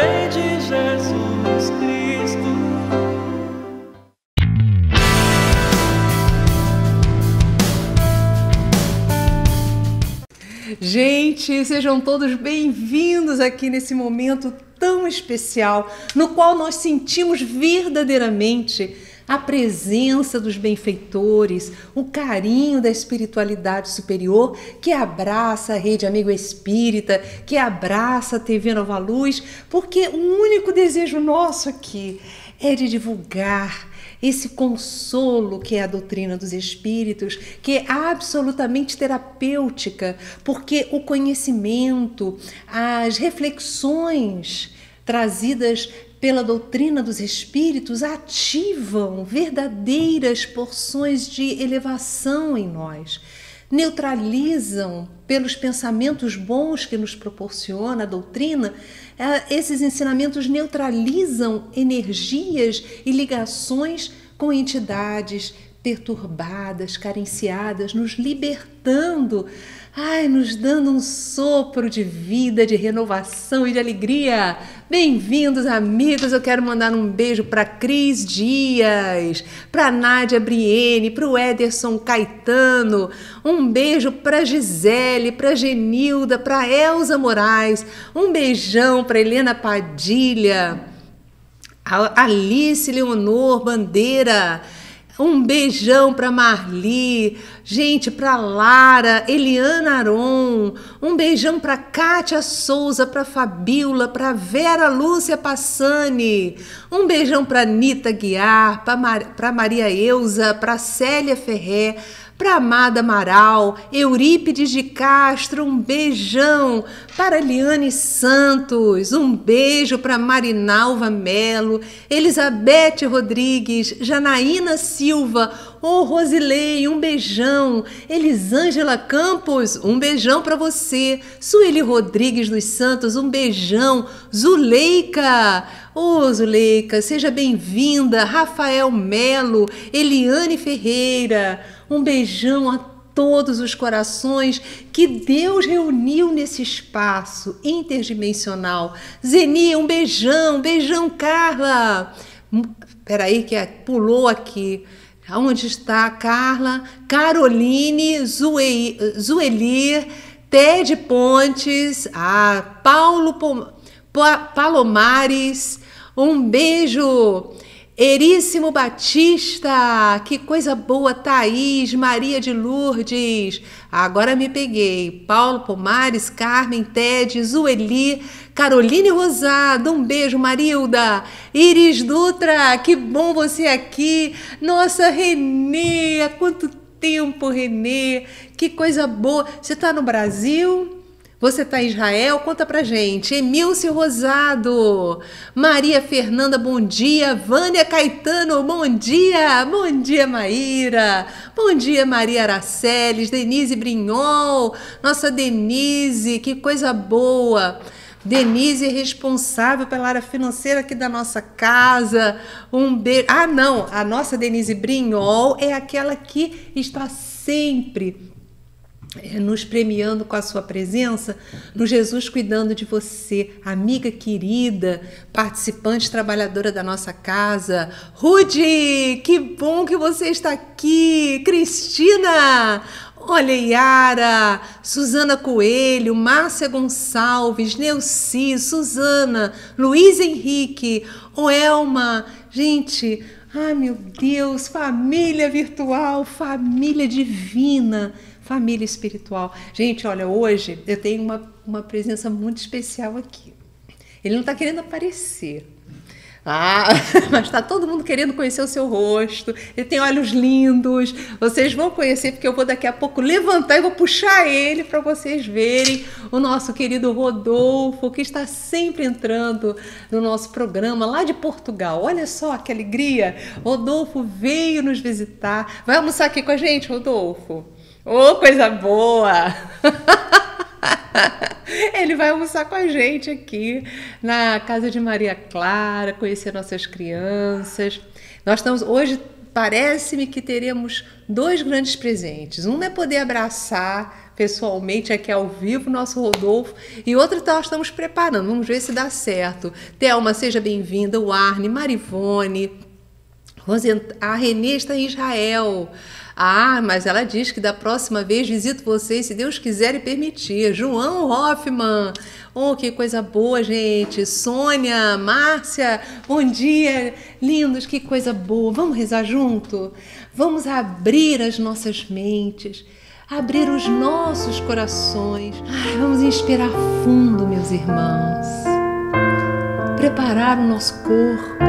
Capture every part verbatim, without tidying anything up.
de Jesus Cristo. Gente, sejam todos bem-vindos aqui nesse momento tão especial, no qual nós sentimos verdadeiramente a presença dos benfeitores, o carinho da espiritualidade superior que abraça a Rede Amigo Espírita, que abraça a T V Nova Luz, porque o único desejo nosso aqui é de divulgar esse consolo que é a doutrina dos espíritos, que é absolutamente terapêutica, porque o conhecimento, as reflexões trazidas pela doutrina dos espíritos ativam verdadeiras porções de elevação em nós, neutralizam pelos pensamentos bons que nos proporciona a doutrina. Esses ensinamentos neutralizam energias e ligações com entidades perturbadas, carenciadas, nos libertando, ai, nos dando um sopro de vida, de renovação e de alegria. Bem-vindos, amigos. Eu quero mandar um beijo para Cris Dias, para Nádia Briene, para o Ederson Caetano, um beijo para Gisele, para Genilda, para Elza Moraes, um beijão para Helena Padilha, a Alice Leonor Bandeira, um beijão para Marli, gente, para Lara, Eliana Aron, um beijão para Kátia Souza, para Fabiola, para Vera Lúcia Passani, um beijão para Nita Guiar, para Mar... Maria Euza, para Célia Ferré, para Amada Amaral, Eurípides de Castro, um beijão para Eliane Santos, um beijo para Marinalva Melo, Elizabeth Rodrigues, Janaína Silva, ô Rosilei, um beijão, Elisângela Campos, um beijão para você, Sueli Rodrigues dos Santos, um beijão, Zuleika, ô Zuleika, seja bem-vinda, Rafael Melo, Eliane Ferreira, um beijão a todos os corações que Deus reuniu nesse espaço interdimensional. Zeni, um beijão, beijão, Carla. Peraí que pulou aqui. Onde está a Carla? Caroline, Zuei, Zueli, Ted Pontes, a Paulo Pom, Palomares, um beijo. Eríssimo Batista, que coisa boa, Thaís, Maria de Lourdes, agora me peguei, Paulo Pomares, Carmen, Ted, Zueli, Caroline Rosado, um beijo, Marilda, Iris Dutra, que bom você aqui, nossa, Renê, há quanto tempo, Renê, que coisa boa, você está no Brasil? Você está em Israel? Conta pra gente. Emilce Rosado, Maria Fernanda, bom dia. Vânia Caetano, bom dia. Bom dia, Maíra. Bom dia, Maria Araceles, Denise Brignol. Nossa Denise, que coisa boa. Denise é responsável pela área financeira aqui da nossa casa. Um beijo. Ah, não, a nossa Denise Brignol é aquela que está sempre nos premiando com a sua presença, no Jesus Cuidando de Você, amiga querida, participante trabalhadora da nossa casa. Rude, que bom que você está aqui. Cristina, olha, Yara, Suzana Coelho, Márcia Gonçalves, Neuci, Suzana, Luiz Henrique, Oelma, gente, ai meu Deus, família virtual, família divina, família espiritual. Gente, olha, hoje eu tenho uma, uma presença muito especial aqui. Ele não está querendo aparecer. Ah, mas está todo mundo querendo conhecer o seu rosto. Ele tem olhos lindos. Vocês vão conhecer porque eu vou daqui a pouco levantar e vou puxar ele para vocês verem o nosso querido Rodolfo, que está sempre entrando no nosso programa lá de Portugal. Olha só que alegria. Rodolfo veio nos visitar. Vai almoçar aqui com a gente, Rodolfo? Ô, oh, coisa boa! Ele vai almoçar com a gente aqui na casa de Maria Clara, conhecer nossas crianças. Nós estamos hoje, parece-me que teremos dois grandes presentes. Um é poder abraçar pessoalmente aqui ao vivo, nosso Rodolfo, e outra nós estamos preparando, vamos ver se dá certo. Thelma, seja bem-vinda, o Arne, Marivone, Rosent... a Renê está em Israel. Ah, mas ela diz que da próxima vez visito vocês, se Deus quiser e permitir. João Hoffman, oh, que coisa boa, gente. Sônia, Márcia, bom dia, lindos, que coisa boa. Vamos rezar junto? Vamos abrir as nossas mentes, abrir os nossos corações. Ai, vamos inspirar fundo, meus irmãos. Preparar o nosso corpo,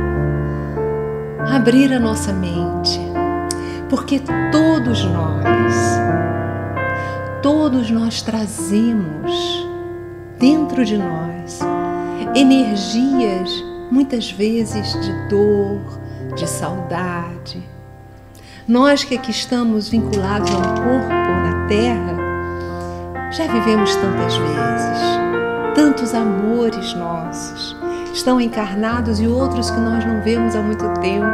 abrir a nossa mente. Porque todos nós, todos nós trazemos dentro de nós energias, muitas vezes de dor, de saudade. Nós que aqui estamos vinculados a um corpo na Terra, já vivemos tantas vezes, tantos amores nossos estão encarnados e outros que nós não vemos há muito tempo.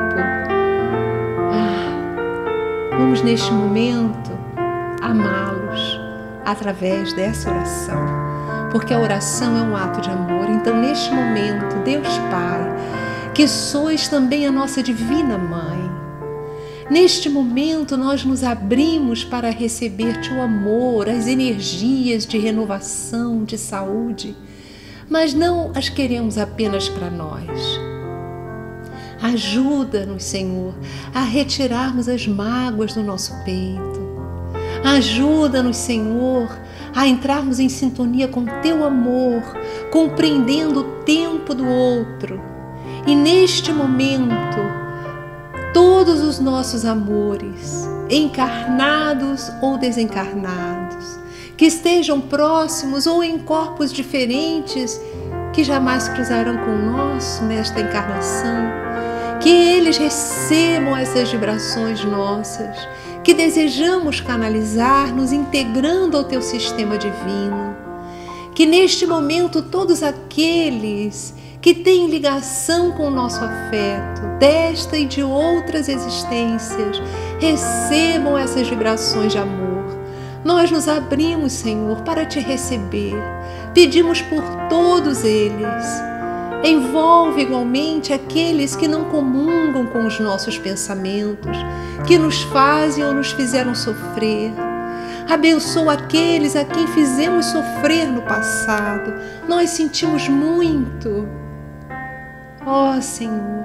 Vamos neste momento amá-los através dessa oração, porque a oração é um ato de amor. Então, neste momento, Deus Pai, que sois também a nossa divina Mãe, neste momento nós nos abrimos para receber-te o amor, as energias de renovação, de saúde, mas não as queremos apenas para nós. Ajuda-nos, Senhor, a retirarmos as mágoas do nosso peito. Ajuda-nos, Senhor, a entrarmos em sintonia com Teu amor, compreendendo o tempo do outro. E neste momento, todos os nossos amores, encarnados ou desencarnados, que estejam próximos ou em corpos diferentes, que jamais cruzarão com o nosso nesta encarnação, que eles recebam essas vibrações nossas, que desejamos canalizar, nos integrando ao Teu sistema divino. Que neste momento todos aqueles que têm ligação com o nosso afeto, desta e de outras existências, recebam essas vibrações de amor. Nós nos abrimos, Senhor, para Te receber. Pedimos por todos eles. Envolve igualmente aqueles que não comungam com os nossos pensamentos, que nos fazem ou nos fizeram sofrer. Abençoa aqueles a quem fizemos sofrer no passado. Nós sentimos muito. Ó oh, Senhor,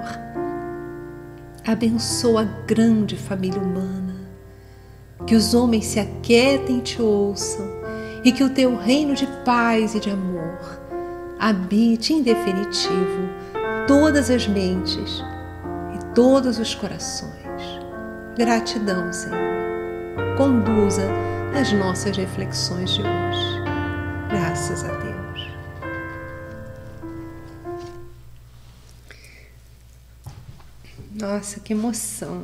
abençoa a grande família humana. Que os homens se aquietem e Te ouçam, e que o Teu reino de paz e de amor habite em definitivo todas as mentes e todos os corações. Gratidão, Senhor. Conduza as nossas reflexões de hoje. Graças a Deus. Nossa, que emoção.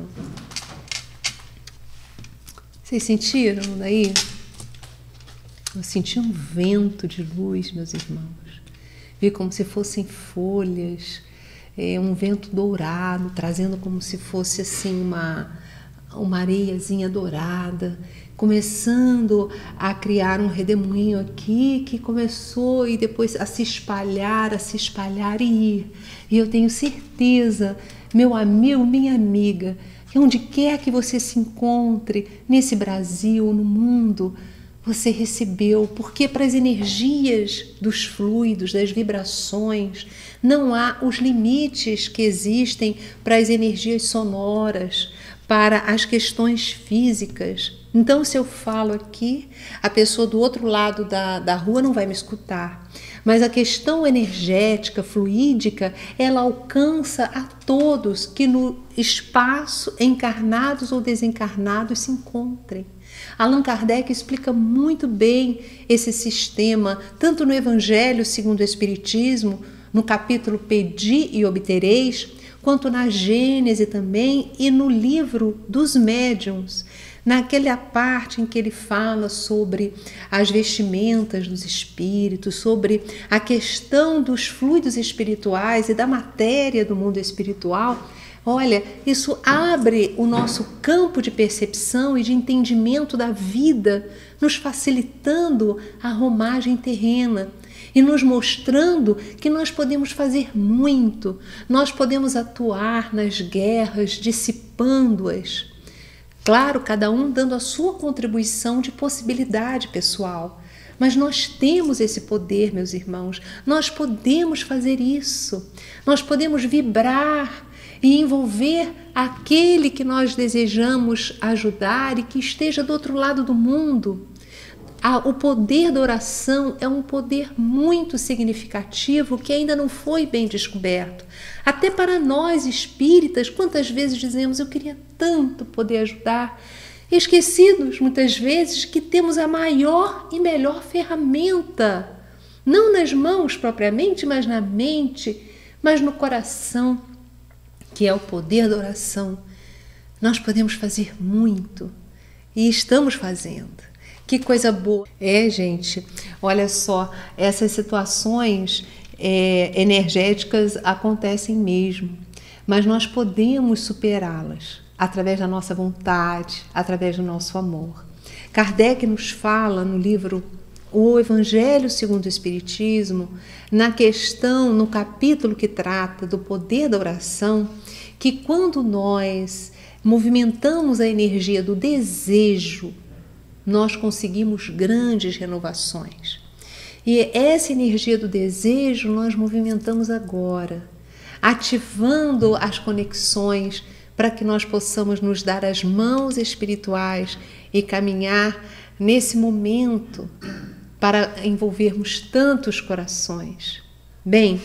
Vocês sentiram daí? Eu senti um vento de luz, meus irmãos. Vi como se fossem folhas, é, um vento dourado, trazendo como se fosse assim uma, uma areiazinha dourada, começando a criar um redemoinho aqui que começou e depois a se espalhar, a se espalhar e ir. E eu tenho certeza, meu amigo, minha amiga, que onde quer que você se encontre, nesse Brasil, no mundo, você recebeu, porque para as energias dos fluidos, das vibrações, não há os limites que existem para as energias sonoras, para as questões físicas. Então, se eu falo aqui, a pessoa do outro lado da, da rua não vai me escutar. Mas a questão energética, fluídica, ela alcança a todos que no espaço, encarnados ou desencarnados, se encontrem. Allan Kardec explica muito bem esse sistema, tanto no Evangelho segundo o Espiritismo, no capítulo Pedi e Obtereis, quanto na Gênese também e no livro dos médiuns, naquela parte em que ele fala sobre as vestimentas dos espíritos, sobre a questão dos fluidos espirituais e da matéria do mundo espiritual. Olha, isso abre o nosso campo de percepção e de entendimento da vida, nos facilitando a romagem terrena e nos mostrando que nós podemos fazer muito, nós podemos atuar nas guerras, dissipando-as. Claro, cada um dando a sua contribuição de possibilidade pessoal. Mas nós temos esse poder, meus irmãos, nós podemos fazer isso, nós podemos vibrar e envolver aquele que nós desejamos ajudar e que esteja do outro lado do mundo. Ah, o poder da oração é um poder muito significativo que ainda não foi bem descoberto. Até para nós espíritas, quantas vezes dizemos, eu queria tanto poder ajudar, esquecidos muitas vezes que temos a maior e melhor ferramenta, não nas mãos propriamente, mas na mente, mas no coração, que é o poder da oração. Nós podemos fazer muito e estamos fazendo. Que coisa boa. É, gente, olha só, essas situações é, energéticas acontecem mesmo, mas nós podemos superá-las através da nossa vontade, através do nosso amor. Kardec nos fala no livro O Evangelho segundo o Espiritismo, na questão, no capítulo que trata do poder da oração, que quando nós movimentamos a energia do desejo, nós conseguimos grandes renovações. E essa energia do desejo nós movimentamos agora, ativando as conexões para que nós possamos nos dar as mãos espirituais e caminhar nesse momento para envolvermos tantos corações. Bem,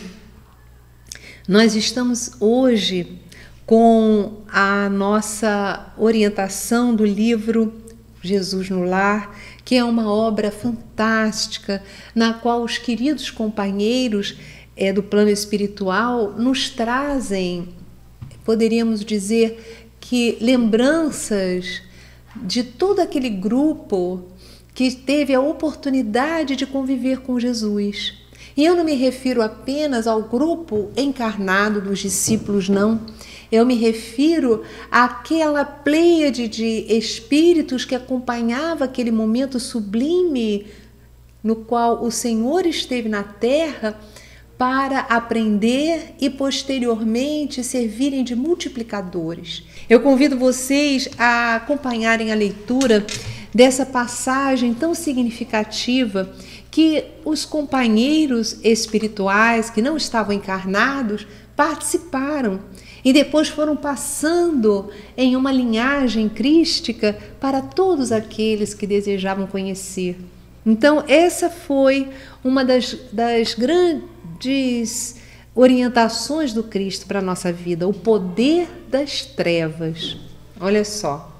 nós estamos hoje com a nossa orientação do livro Jesus no Lar, que é uma obra fantástica, na qual os queridos companheiros é, do plano espiritual nos trazem, poderíamos dizer, que lembranças de todo aquele grupo que teve a oportunidade de conviver com Jesus. E eu não me refiro apenas ao grupo encarnado dos discípulos, não. Eu me refiro àquela pleiade de espíritos que acompanhava aquele momento sublime no qual o Senhor esteve na Terra para aprender e posteriormente servirem de multiplicadores. Eu convido vocês a acompanharem a leitura dessa passagem tão significativa que os companheiros espirituais que não estavam encarnados participaram e depois foram passando em uma linhagem crística para todos aqueles que desejavam conhecer. Então, essa foi uma das, das grandes orientações do Cristo para a nossa vida, o poder das trevas. Olha só.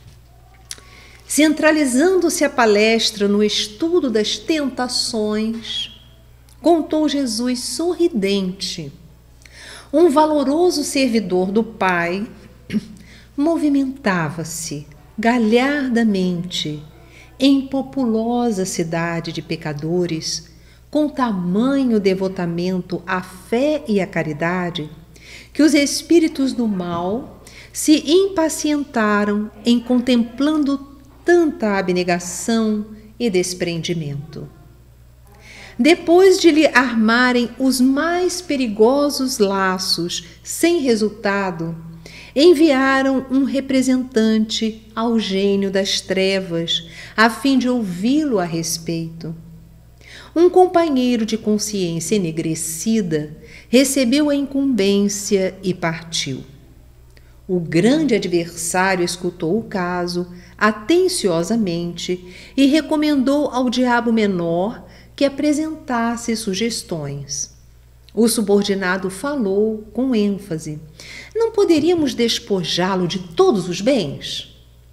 Centralizando-se a palestra no estudo das tentações, contou Jesus sorridente. Um valoroso servidor do Pai movimentava-se galhardamente em populosa cidade de pecadores, com tamanho devotamento à fé e à caridade, que os espíritos do mal se impacientaram em contemplando tanta abnegação e desprendimento. Depois de lhe armarem os mais perigosos laços sem resultado, enviaram um representante ao gênio das trevas, a fim de ouvi-lo a respeito. Um companheiro de consciência enegrecida recebeu a incumbência e partiu. O grande adversário escutou o caso atenciosamente e recomendou ao diabo menor que apresentasse sugestões. O subordinado falou com ênfase. Não poderíamos despojá-lo de todos os bens?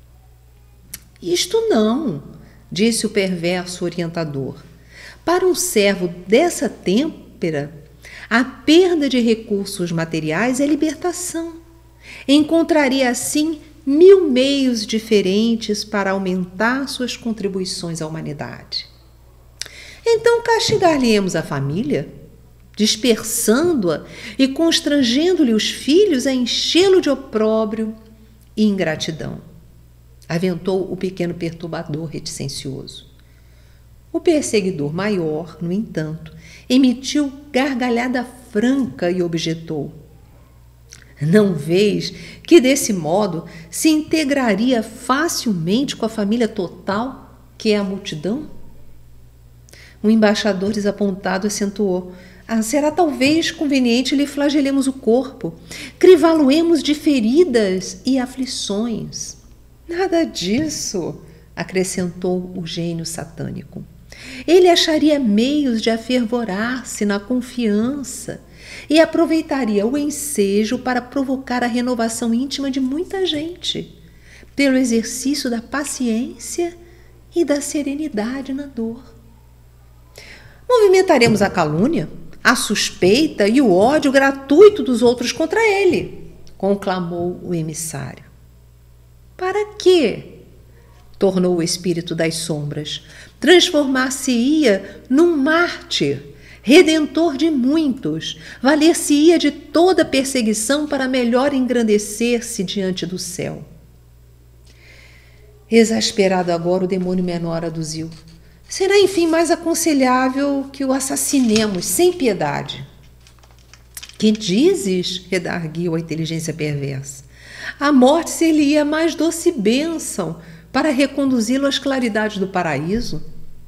Isto não, disse o perverso orientador. Para um servo dessa têmpera, a perda de recursos materiais é libertação. Encontraria assim mil meios diferentes para aumentar suas contribuições à humanidade. Então castigar-lhe-emos a família? dispersando-a e constrangendo-lhe os filhos a enchê-lo de opróbrio e ingratidão. Aventou o pequeno perturbador reticencioso. O perseguidor maior, no entanto, emitiu gargalhada franca e objetou: não vês que desse modo se integraria facilmente com a família total, que é a multidão? O embaixador desapontado acentuou: ah, será talvez conveniente lhe flagelemos o corpo, crivá-lo-emos de feridas e aflições. Nada disso, acrescentou o gênio satânico. Ele acharia meios de afervorar-se na confiança e aproveitaria o ensejo para provocar a renovação íntima de muita gente, pelo exercício da paciência e da serenidade na dor. Movimentaremos a calúnia, a suspeita e o ódio gratuito dos outros contra ele, conclamou o emissário. Para quê? Tornou o espírito das sombras. Transformar-se-ia num mártir, redentor de muitos, valer-se-ia de toda perseguição para melhor engrandecer-se diante do céu. Exasperado agora, o demônio menor aduziu: será, enfim, mais aconselhável que o assassinemos sem piedade. Que dizes? Redarguiu a inteligência perversa. A morte seria mais doce bênção para reconduzi-lo às claridades do paraíso.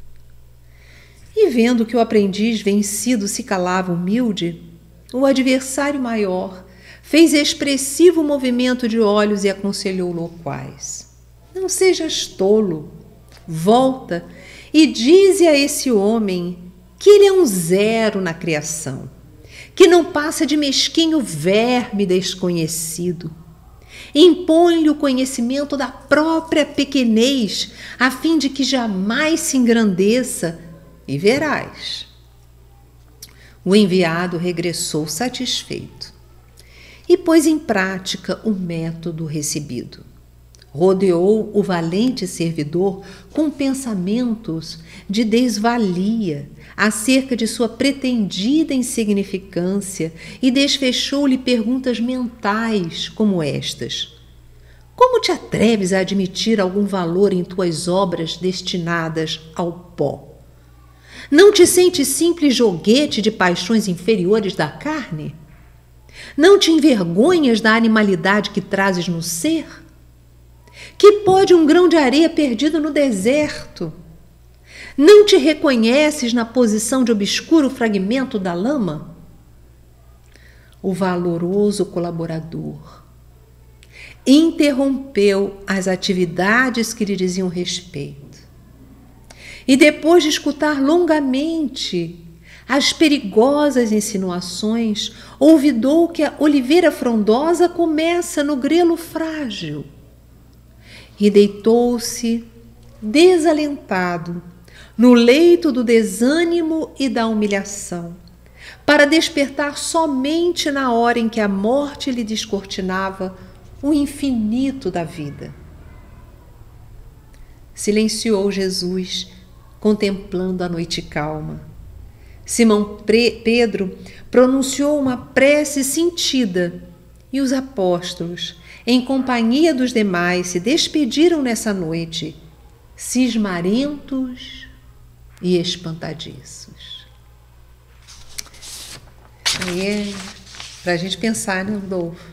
E vendo que o aprendiz vencido se calava humilde, o adversário maior fez expressivo movimento de olhos e aconselhou loquaz: não sejas tolo, volta e dize a esse homem que ele é um zero na criação, que não passa de mesquinho verme desconhecido. Impõe-lhe o conhecimento da própria pequenez, a fim de que jamais se engrandeça, e verás. O enviado regressou satisfeito e pôs em prática o método recebido. Rodeou o valente servidor com pensamentos de desvalia acerca de sua pretendida insignificância e desfechou-lhe perguntas mentais como estas: como te atreves a admitir algum valor em tuas obras destinadas ao pó? Não te sentes simples joguete de paixões inferiores da carne? Não te envergonhas da animalidade que trazes no ser? Que pode um grão de areia perdido no deserto? Não te reconheces na posição de obscuro fragmento da lama? O valoroso colaborador interrompeu as atividades que lhe diziam respeito e, depois de escutar longamente as perigosas insinuações, ouvidou que a oliveira frondosa começa no grelo frágil e deitou-se desalentado no leito do desânimo e da humilhação, para despertar somente na hora em que a morte lhe descortinava o infinito da vida. Silenciou Jesus, contemplando a noite calma. Simão Pedro pronunciou uma prece sentida e os apóstolos, em companhia dos demais, se despediram nessa noite, cismarentos e espantadiços. Aí é para a gente pensar, né, Rodolfo?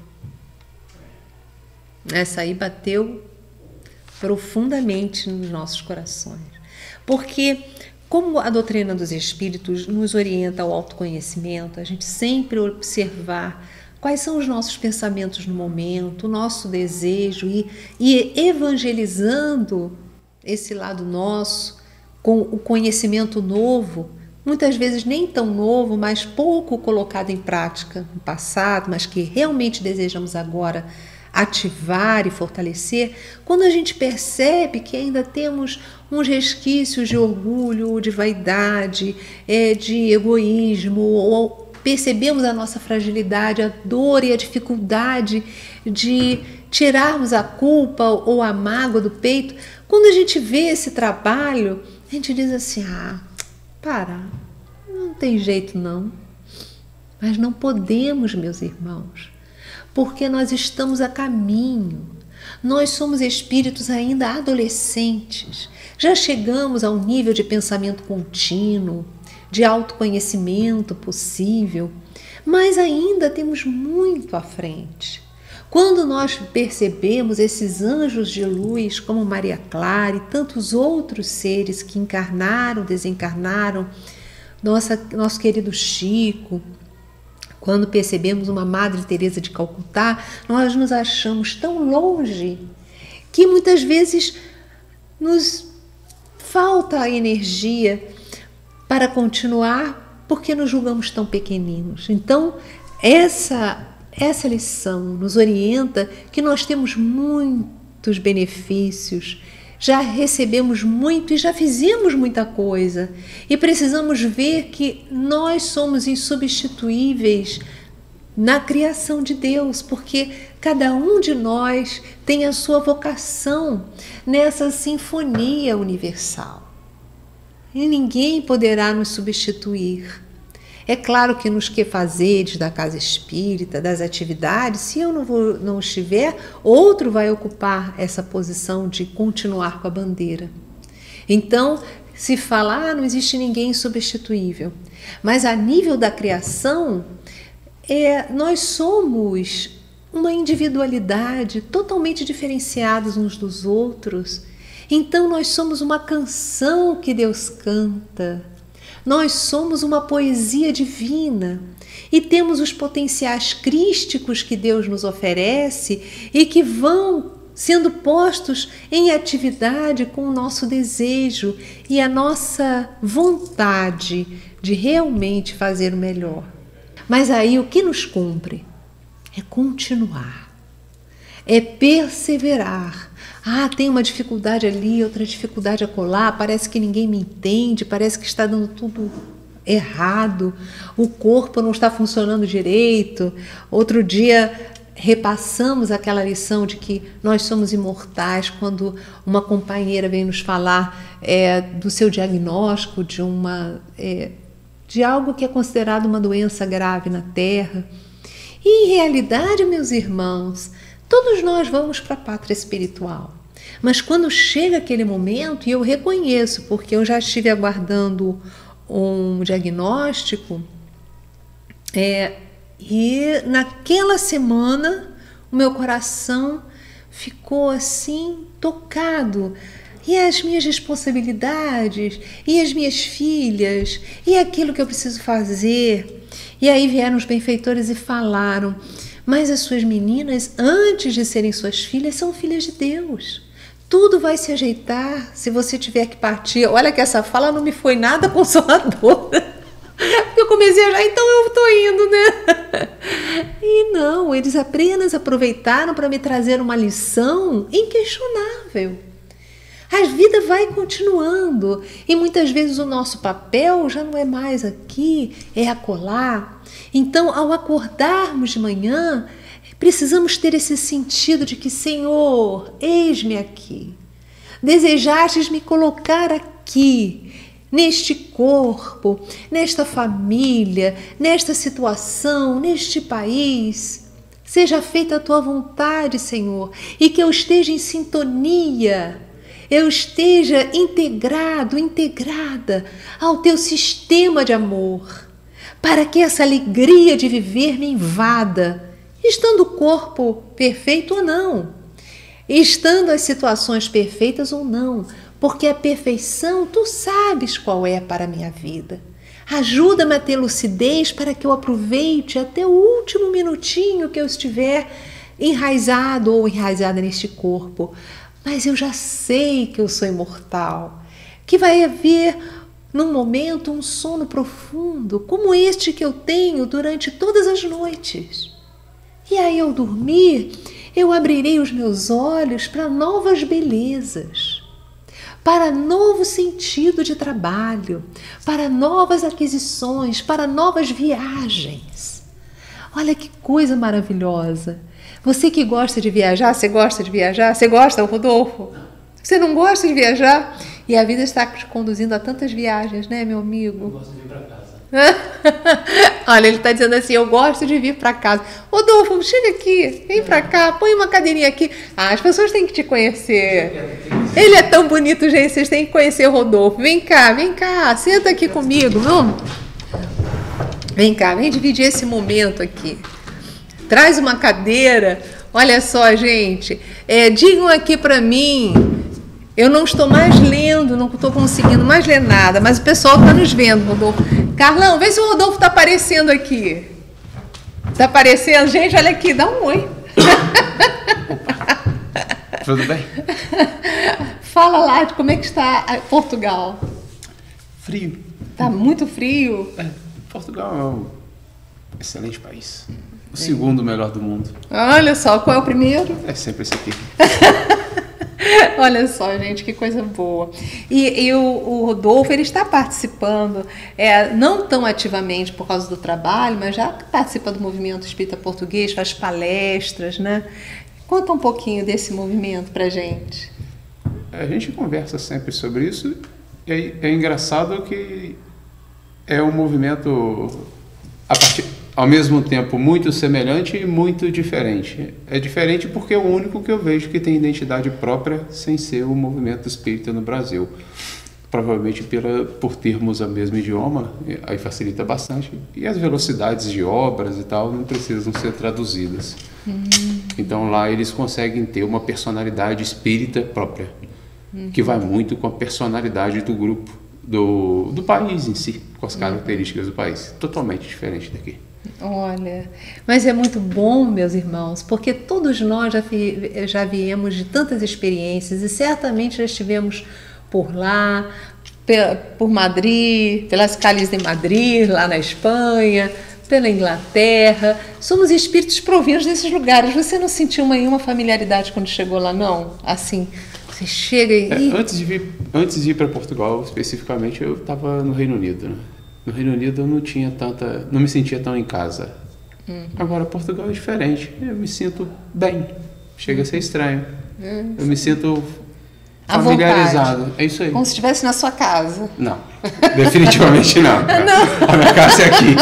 Essa aí bateu profundamente nos nossos corações. Porque, como a doutrina dos Espíritos nos orienta ao autoconhecimento, a gente sempre observar quais são os nossos pensamentos no momento, o nosso desejo, e, e evangelizando esse lado nosso com o conhecimento novo, muitas vezes nem tão novo, mas pouco colocado em prática no passado, mas que realmente desejamos agora ativar e fortalecer. Quando a gente percebe que ainda temos uns resquícios de orgulho, de vaidade, é, de egoísmo, ou percebemos a nossa fragilidade, a dor e a dificuldade de tirarmos a culpa ou a mágoa do peito, quando a gente vê esse trabalho, a gente diz assim: ah, para, não tem jeito não. Mas não podemos, meus irmãos, porque nós estamos a caminho. Nós somos espíritos ainda adolescentes. Já chegamos a um nível de pensamento contínuo, de autoconhecimento possível, mas ainda temos muito à frente. Quando nós percebemos esses anjos de luz, como Maria Clara e tantos outros seres que encarnaram, desencarnaram, nossa, nosso querido Chico, quando percebemos uma Madre Teresa de Calcutá, nós nos achamos tão longe que muitas vezes nos falta a energia para continuar porque nos julgamos tão pequeninos. Então, essa Essa lição nos orienta que nós temos muitos benefícios, já recebemos muito e já fizemos muita coisa. E precisamos ver que nós somos insubstituíveis na criação de Deus, porque cada um de nós tem a sua vocação nessa sinfonia universal. E ninguém poderá nos substituir. É claro que nos quefazeres da casa espírita, das atividades, se eu não, vou, não estiver, outro vai ocupar essa posição de continuar com a bandeira. Então, se falar, ah, não existe ninguém substituível. Mas a nível da criação, é, nós somos uma individualidade totalmente diferenciados uns dos outros. Então, nós somos uma canção que Deus canta. Nós somos uma poesia divina e temos os potenciais crísticos que Deus nos oferece e que vão sendo postos em atividade com o nosso desejo e a nossa vontade de realmente fazer o melhor. Mas aí o que nos cumpre é continuar, é perseverar. Ah, tem uma dificuldade ali, outra dificuldade acolá, parece que ninguém me entende, parece que está dando tudo errado, o corpo não está funcionando direito. Outro dia repassamos aquela lição de que nós somos imortais quando uma companheira veio nos falar é, do seu diagnóstico de, uma, é, de algo que é considerado uma doença grave na Terra. E em realidade, meus irmãos, todos nós vamos para a pátria espiritual, mas quando chega aquele momento, e eu reconheço, porque eu já estive aguardando um diagnóstico, é, e naquela semana o meu coração ficou assim tocado, e as minhas responsabilidades, e as minhas filhas, e aquilo que eu preciso fazer. E aí vieram os benfeitores e falaram: mas as suas meninas, antes de serem suas filhas, são filhas de Deus. Tudo vai se ajeitar se você tiver que partir. Olha que essa fala não me foi nada consoladora. Eu comecei a já, então eu estou indo, né? E não, eles apenas aproveitaram para me trazer uma lição inquestionável. A vida vai continuando e muitas vezes o nosso papel já não é mais aqui, é acolá. Então, ao acordarmos de manhã, precisamos ter esse sentido de que, Senhor, eis-me aqui. Desejastes me colocar aqui, neste corpo, nesta família, nesta situação, neste país. Seja feita a tua vontade, Senhor, e que eu esteja em sintonia, eu esteja integrado, integrada ao teu sistema de amor, para que essa alegria de viver me invada, estando o corpo perfeito ou não, estando as situações perfeitas ou não, porque a perfeição tu sabes qual é para a minha vida. Ajuda-me a ter lucidez para que eu aproveite até o último minutinho que eu estiver enraizado ou enraizada neste corpo. Mas eu já sei que eu sou imortal, que vai haver num momento um sono profundo, como este que eu tenho durante todas as noites. E aí ao dormir, eu abrirei os meus olhos para novas belezas, para novo sentido de trabalho, para novas aquisições, para novas viagens. Olha que coisa maravilhosa. Você que gosta de viajar, você gosta de viajar? Você gosta, Rodolfo? Você não gosta de viajar? E a vida está te conduzindo a tantas viagens, né, meu amigo? Eu gosto de ir para casa. Olha, ele está dizendo assim, eu gosto de vir para casa. Rodolfo, chega aqui, vem para cá, põe uma cadeirinha aqui. Ah, as pessoas têm que te conhecer. Ele é tão bonito, gente, vocês têm que conhecer o Rodolfo. Vem cá, vem cá, senta aqui comigo, não? Vem cá, vem dividir esse momento aqui. Traz uma cadeira. Olha só, gente, é, digam aqui para mim. Eu não estou mais lendo, não estou conseguindo mais ler nada, mas o pessoal está nos vendo, Rodolfo. Carlão, vê se o Rodolfo está aparecendo aqui. Está aparecendo? Gente, olha aqui, dá um oi. Tudo bem? Fala lá de como é que está Portugal. Frio. Está muito frio? É, Portugal é um excelente país. O é. segundo melhor do mundo. Olha só, qual é o primeiro? É sempre esse aqui. Olha só, gente, que coisa boa. E, e o, o Rodolfo, ele está participando, é, não tão ativamente por causa do trabalho, mas já participa do movimento espírita português, faz palestras, né? Conta um pouquinho desse movimento pra gente. A gente conversa sempre sobre isso, e é, é engraçado que é um movimento, a partir, ao mesmo tempo, muito semelhante e muito diferente. É diferente porque é o único que eu vejo que tem identidade própria sem ser o movimento espírita no Brasil. Provavelmente pela, por termos o mesmo idioma, aí facilita bastante. E as velocidades de obras e tal não precisam ser traduzidas. Hum. Então lá eles conseguem ter uma personalidade espírita própria, hum. que vai muito com a personalidade do grupo, do, do país em si, com as características do país. Totalmente diferente daqui. Olha, mas é muito bom, meus irmãos, porque todos nós já, vi, já viemos de tantas experiências e certamente já estivemos por lá, por Madrid, pelas calles de Madrid, lá na Espanha, pela Inglaterra. Somos espíritos provindos desses lugares. Você não sentiu nenhuma familiaridade quando chegou lá, não? Assim, você chega e... É, antes de vir, antes de ir para Portugal, especificamente, eu estava no Reino Unido, né? No Reino Unido eu não tinha tanta, não me sentia tão em casa. Uhum. Agora Portugal é diferente. Eu me sinto bem. Chega a ser estranho. Uhum. Eu me sinto familiarizado. É isso aí. Como se estivesse na sua casa. Não, definitivamente não. não. A minha casa é aqui.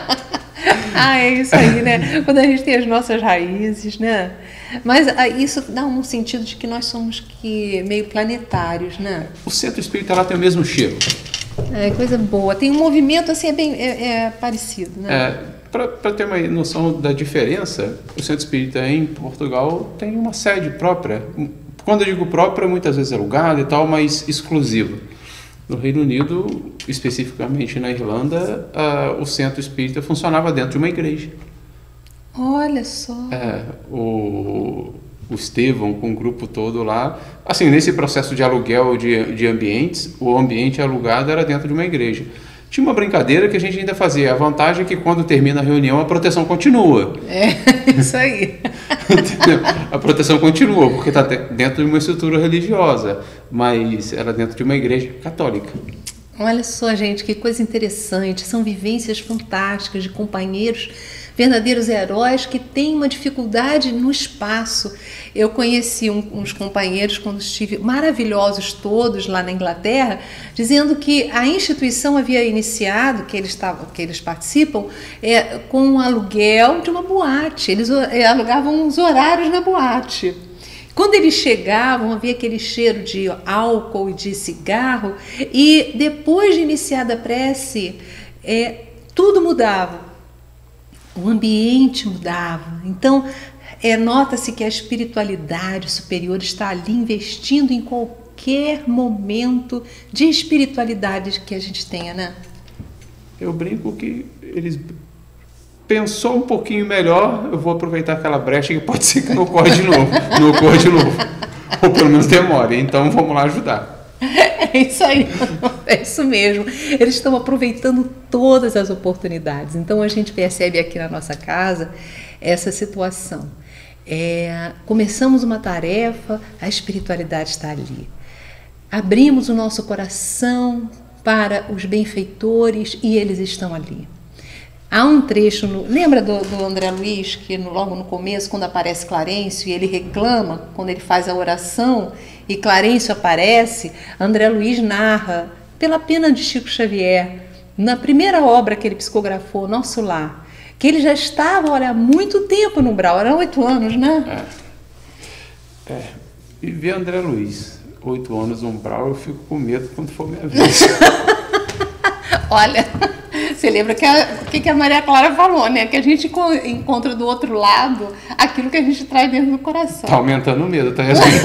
Ah, é isso aí, né? Quando a gente tem as nossas raízes, né? Mas ah, isso dá um sentido de que nós somos que meio planetários, né? O centro espírita lá tem o mesmo cheiro. É, coisa boa. Tem um movimento assim, é bem é, é parecido, né? É, para ter uma noção da diferença, o Centro Espírita em Portugal tem uma sede própria. Quando eu digo própria, muitas vezes alugada e tal, mas exclusiva. No Reino Unido, especificamente na Irlanda, uh, o Centro Espírita funcionava dentro de uma igreja. Olha só. É, o... o Estevão, com o grupo todo lá, assim, nesse processo de aluguel de, de ambientes, o ambiente alugado era dentro de uma igreja. Tinha uma brincadeira que a gente ainda fazia, a vantagem é que quando termina a reunião a proteção continua. É, isso aí. A proteção continua, porque está dentro de uma estrutura religiosa, mas era dentro de uma igreja católica. Olha só, gente, que coisa interessante, são vivências fantásticas de companheiros, verdadeiros heróis que têm uma dificuldade no espaço. Eu conheci um, uns companheiros quando estive, maravilhosos todos lá na Inglaterra, dizendo que a instituição havia iniciado, que eles, tavam, que eles participam, é, com o aluguel de uma boate. Eles é, alugavam os horários na boate. Quando eles chegavam, havia aquele cheiro de álcool e de cigarro, e depois de iniciada a prece, é, tudo mudava. O ambiente mudava. Então, é, nota-se que a espiritualidade superior está ali investindo em qualquer momento de espiritualidade que a gente tenha, né? Eu brinco que eles pensou um pouquinho melhor, eu vou aproveitar aquela brecha que pode ser que não ocorra de novo, não ocorra de novo, ou pelo menos demore, então vamos lá ajudar. É isso aí, é isso mesmo. Eles estão aproveitando todas as oportunidades. Então a gente percebe aqui na nossa casa essa situação. É, começamos uma tarefa, a espiritualidade está ali. Abrimos o nosso coração para os benfeitores e eles estão ali. Há um trecho, no, lembra do, do André Luiz, que no, logo no começo, quando aparece Clarencio e ele reclama, quando ele faz a oração e Clarencio aparece, André Luiz narra, pela pena de Chico Xavier, na primeira obra que ele psicografou, Nosso Lar, que ele já estava, olha, há muito tempo no Umbral, eram oito anos, né? É. é. E ver André Luiz, oito anos no Umbral, eu fico com medo quando for minha vez. Olha, você lembra que a, o que a Maria Clara falou, né? Que a gente encontra do outro lado aquilo que a gente traz dentro do coração. Tá aumentando o medo, tá resumindo.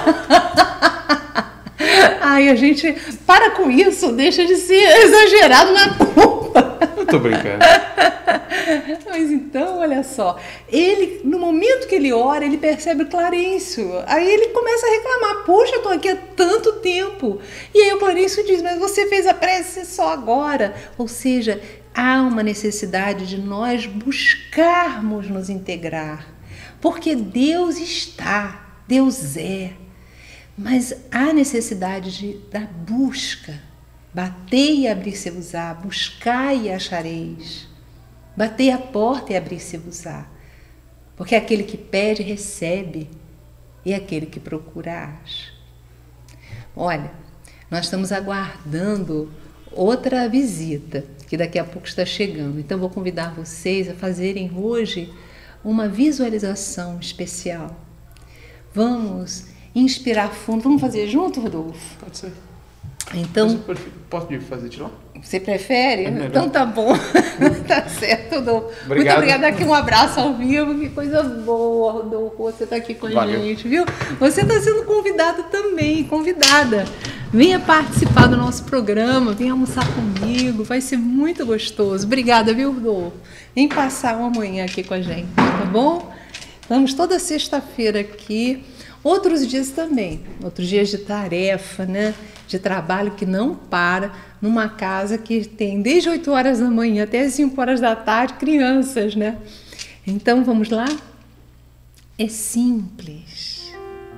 Ai, a gente para com isso, deixa de ser exagerado na culpa. Eu tô brincando. Mas então, olha só, ele, no momento que ele ora, ele percebe o Clarencio. Aí ele começa a reclamar, poxa, eu tô aqui há tanto tempo. E aí o Clarencio diz, mas você fez a prece só agora. Ou seja, há uma necessidade de nós buscarmos nos integrar. Porque Deus está, Deus é. Mas há necessidade de, da busca. Batei e abrir-se-vos-á, buscai e achareis. Batei a porta e abrir-se-vos-á. Porque aquele que pede, recebe. E aquele que procura, acha. Olha, nós estamos aguardando outra visita, que daqui a pouco está chegando. Então, vou convidar vocês a fazerem hoje uma visualização especial. Vamos inspirar fundo. Vamos fazer junto, Rodolfo? Pode ser. Então, posso fazer de lá? Você prefere? É então tá bom. Tá certo, Rodolfo. Obrigado. Muito obrigada. Aqui um abraço ao vivo. Que coisa boa, Rodolfo. Você tá aqui com a Valeu. gente, viu? Você está sendo convidado também, convidada. Venha participar do nosso programa, venha almoçar comigo. Vai ser muito gostoso. Obrigada, viu, Rodolfo? Vem passar uma manhã aqui com a gente, tá bom? Vamos toda sexta-feira aqui. Outros dias também, outros dias de tarefa, né? De trabalho que não para, numa casa que tem desde oito horas da manhã até as cinco horas da tarde, crianças, né? Então, vamos lá? É simples.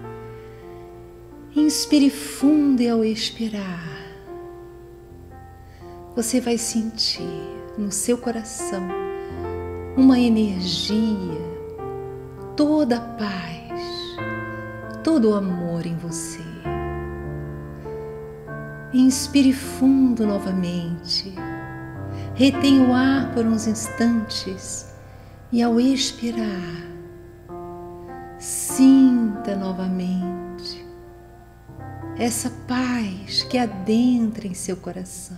Inspire fundo e ao expirar, você vai sentir no seu coração uma energia, toda a paz, todo o amor em você. Inspire fundo novamente, retenha o ar por uns instantes e ao expirar, sinta novamente essa paz que adentra em seu coração.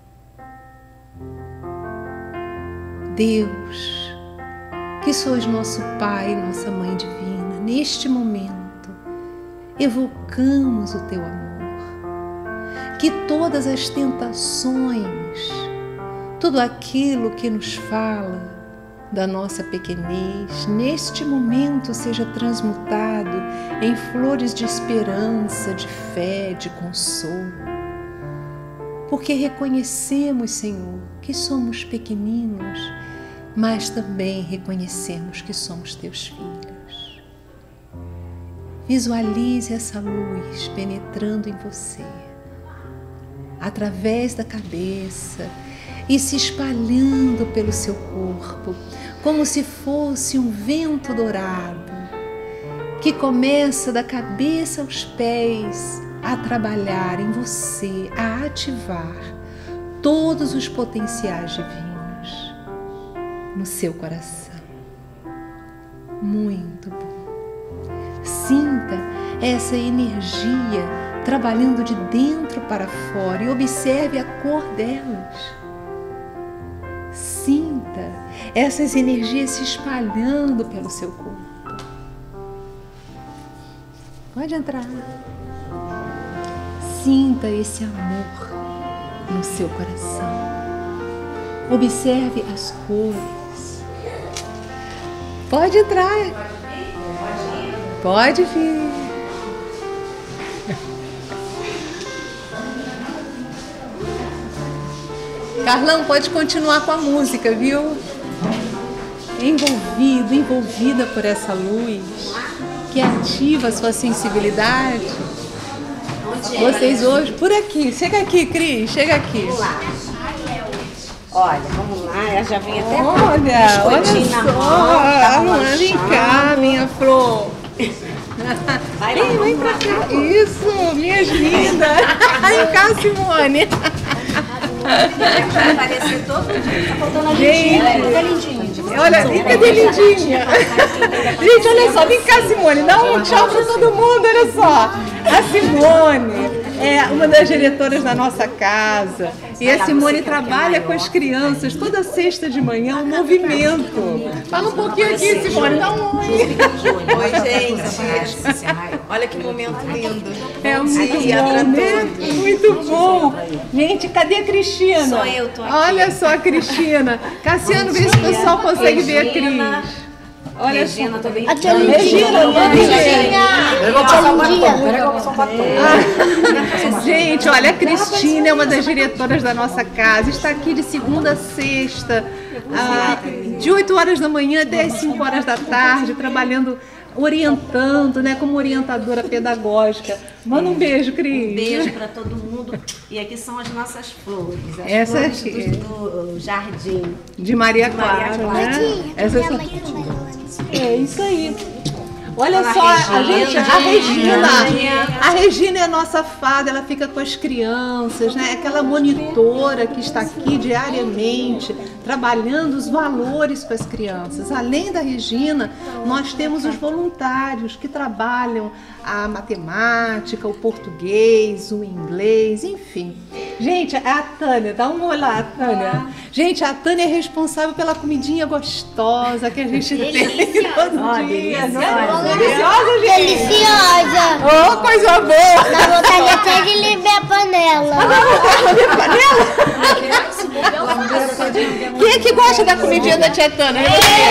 Deus, que sois nosso Pai e nossa Mãe Divina, neste momento evocamos o teu amor. Que todas as tentações, tudo aquilo que nos fala da nossa pequenez, neste momento seja transmutado em flores de esperança, de fé, de consolo. Porque reconhecemos, Senhor, que somos pequeninos, mas também reconhecemos que somos teus filhos. Visualize essa luz penetrando em você, através da cabeça e se espalhando pelo seu corpo, como se fosse um vento dourado, que começa da cabeça aos pés a trabalhar em você, a ativar todos os potenciais divinos no seu coração. Muito bom. Sinta essa energia trabalhando de dentro para fora e observe a cor delas. Sinta essas energias se espalhando pelo seu corpo. Pode entrar. Sinta esse amor no seu coração. Observe as cores. Pode entrar. Pode vir. Carlão, pode continuar com a música, viu? Envolvido, envolvida por essa luz que ativa a sua sensibilidade. Vocês hoje, por aqui, chega aqui, Cris, chega aqui. Vamos lá. Olha, vamos lá, ela já vem até Olha, olha só, mão, tá vem cá, minha flor. Vai lá, Vem, vem pra cá. Isso, minhas lindas. Vem cá, Simone. Vai aparecer todo dia. Tá faltando a Gente, Lindinha. Lindinha? olha, e cadê Lindinha? Gente, olha só, vem cá, Simone, dá um tchau para todo mundo, olha só. A Simone é uma das diretoras da nossa casa. E a Simone trabalha com as crianças toda sexta de manhã, um movimento. Fala um pouquinho aqui, Simone, dá um oi. Oi, gente. Olha que momento lindo. É muito Aqui, bom, né? Muito bom. Gente, cadê a Cristina? Sou eu, tô aqui. Olha só a Cristina. Cassiano, vê se o pessoal consegue ver a Cris. Olha Regina, tô bem. só. Regina, vamos ver. Ah, gente, olha, a Cristina é uma das diretoras da nossa casa, está aqui de segunda a sexta, ah, de oito horas da manhã até as cinco horas da tarde, trabalhando, orientando, né, como orientadora pedagógica. Manda um beijo, Cris. Um beijo para todo mundo. E aqui são as nossas flores. As Essa flores aqui. do, do jardim. De Maria De Maria Clara, Clara. né? Essas são... É isso aí. Olha Dona só, a Regina. gente, a Regina, a Regina é a nossa fada, ela fica com as crianças, né? Aquela monitora que está aqui diariamente, trabalhando os valores com as crianças. Além da Regina, nós temos os voluntários que trabalham a matemática, o português, o inglês, enfim. Gente, a Tânia, dá um olá, Tânia. Gente, a Tânia é responsável pela comidinha gostosa que a gente tem todo dia. Não é? Deliciosa, gente? Deliciosa! Oh, coisa boa! Dá vontade até de limper a panela. Quem é que gosta da comidinha da tia Tânia?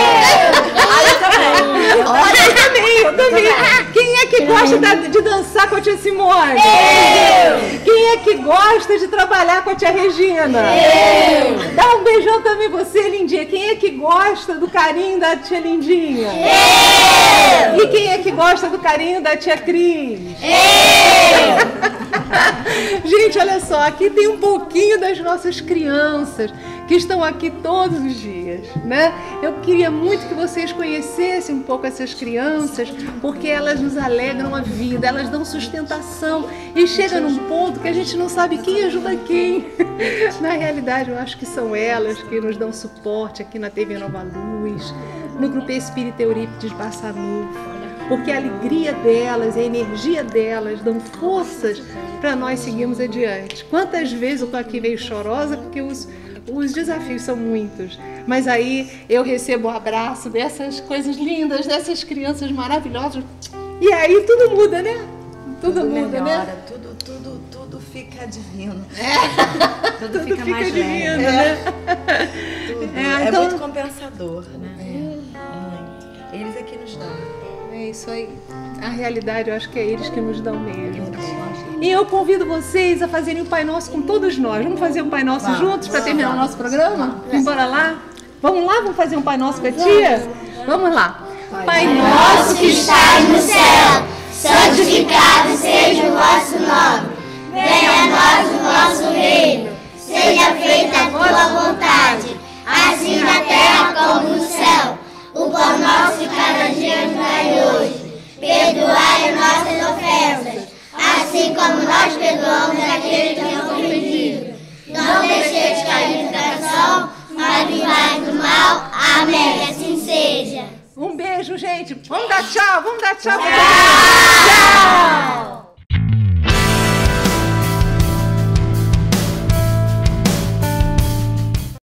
Olha, eu também, eu também. Quem é que gosta da- de dançar com a tia Simone? Eu! Quem é que gosta de trabalhar com a tia Regina? Eu! Dá um beijão também você, Lindinha. Quem é que gosta do carinho da tia Lindinha? Eu! E quem é que gosta do carinho da tia Cris? Eu! Gente, olha só, aqui tem um pouquinho das nossas crianças que estão aqui todos os dias, né? Eu queria muito que vocês conhecessem um pouco essas crianças, porque elas nos alegram a vida, elas dão sustentação e chega num ponto que a gente não sabe quem ajuda quem. Na realidade, eu acho que são elas que nos dão suporte aqui na T V Nova Luz, no Grupo Espírita Eurípides Barçanufo, porque a alegria delas, a energia delas dão forças para nós seguirmos adiante. Quantas vezes eu tô aqui meio chorosa porque os Os desafios são muitos, mas aí eu recebo o abraço dessas coisas lindas, dessas crianças maravilhosas, e aí tudo muda, né? Tudo, Tudo muda, melhora, né? tudo, tudo, tudo fica divino. Tudo, Tudo fica, fica mais divino, leve. né? Tudo. É, É, então- muito compensador, né? Muito. Eles é que nos dão. É isso aí. A realidade, eu acho que é eles que nos dão mesmo. E eu convido vocês a fazerem o Pai Nosso com todos nós. Vamos fazer o Pai Nosso juntos para terminar o nosso programa? Vamos embora lá? Vamos lá? Vamos fazer um Pai Nosso com a tia? Vamos lá. Pai Nosso que Estás no céu, santificado seja o vosso nome. Venha a nós o vosso reino. Seja feita a tua vontade, assim na terra como no céu. O pão nosso de cada dia nos dai hoje. Perdoai as nossas ofensas, assim como nós perdoamos aqueles que nos ofendido. Não deixeis cair em tentação, mas livrai do mal. Amém. Que assim seja. Um beijo, gente. Vamos dar tchau. Vamos dar tchau. Tchau.